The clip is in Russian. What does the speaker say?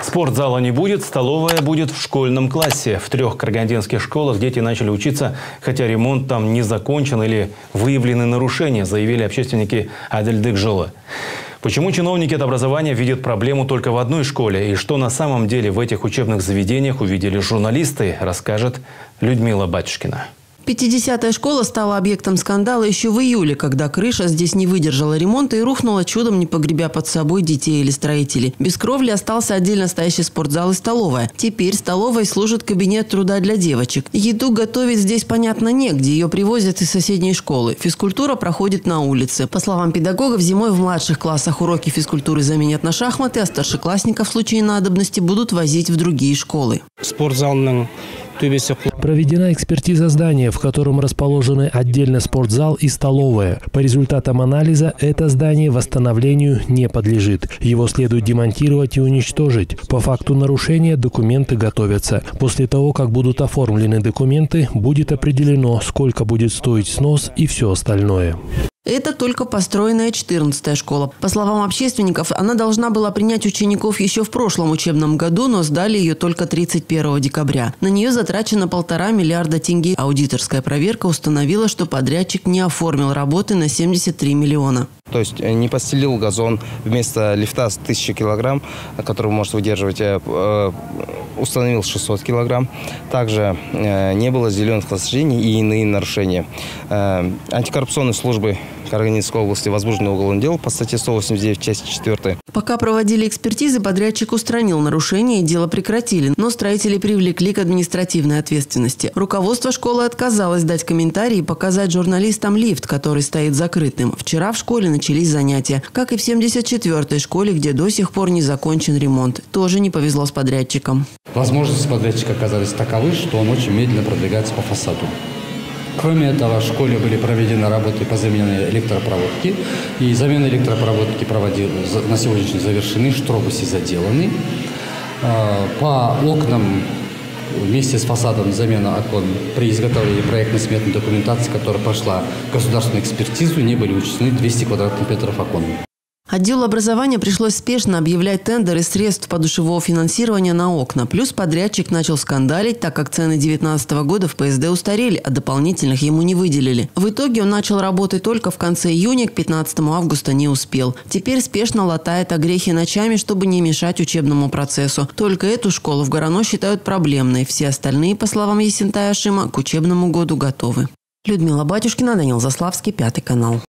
Спортзала не будет, столовая будет в школьном классе. В 3 карагандинских школах дети начали учиться, хотя ремонт там не закончен или выявлены нарушения, заявили общественники Адельдык-Жылы. Почему чиновники от образования видят проблему только в одной школе и что на самом деле в этих учебных заведениях увидели журналисты, расскажет Людмила Батюшкина. 50-я школа стала объектом скандала еще в июле, когда крыша здесь не выдержала ремонта и рухнула, чудом не погребя под собой детей или строителей. Без кровли остался отдельно стоящий спортзал и столовая. Теперь столовой служит кабинет труда для девочек. Еду готовить здесь, понятно, негде. Ее привозят из соседней школы. Физкультура проходит на улице. По словам педагогов, зимой в младших классах уроки физкультуры заменят на шахматы, а старшеклассников в случае надобности будут возить в другие школы. Проведена экспертиза здания, в котором расположены отдельно спортзал и столовая. По результатам анализа это здание восстановлению не подлежит. Его следует демонтировать и уничтожить. По факту нарушения документы готовятся. После того, как будут оформлены документы, будет определено, сколько будет стоить снос и все остальное. Это только построенная 14-я школа. По словам общественников, она должна была принять учеников еще в прошлом учебном году, но сдали ее только 31 декабря. На нее затрачено 1,5 миллиарда тенге. Аудиторская проверка установила, что подрядчик не оформил работы на 73 миллиона. То есть не постелил газон, вместо лифта с 1000 килограмм, который может выдерживать, установил 600 килограмм. Также не было зеленых насаждений и иные нарушения. Антикоррупционные службы Карагандинской области возбуждено уголовное дело по статье 189, части 4. Пока проводили экспертизы, подрядчик устранил нарушения и дело прекратили, но строители привлекли к административной ответственности. Руководство школы отказалось дать комментарии и показать журналистам лифт, который стоит закрытым. Вчера в школе начались занятия, как и в 74-й школе, где до сих пор не закончен ремонт. Тоже не повезло с подрядчиком. Возможности подрядчика оказались таковы, что он очень медленно продвигается по фасаду. Кроме этого, в школе были проведены работы по замене электропроводки. И замена электропроводки на сегодняшний день завершены, штробусы заделаны. По окнам вместе с фасадом замена окон при изготовлении проектно-сметной документации, которая прошла государственную экспертизу, не были учтены 200 квадратных метров окон. Отделу образования пришлось спешно объявлять тендеры средств подушевого финансирования на окна. Плюс подрядчик начал скандалить, так как цены 2019 года в ПСД устарели, а дополнительных ему не выделили. В итоге он начал работать только в конце июня, к 15 августа не успел. Теперь спешно латает огрехи ночами, чтобы не мешать учебному процессу. Только эту школу в Горано считают проблемной. Все остальные, по словам Есентая Ашима, к учебному году готовы. Людмила Батюшкина, Данил Заславский, 5 канал.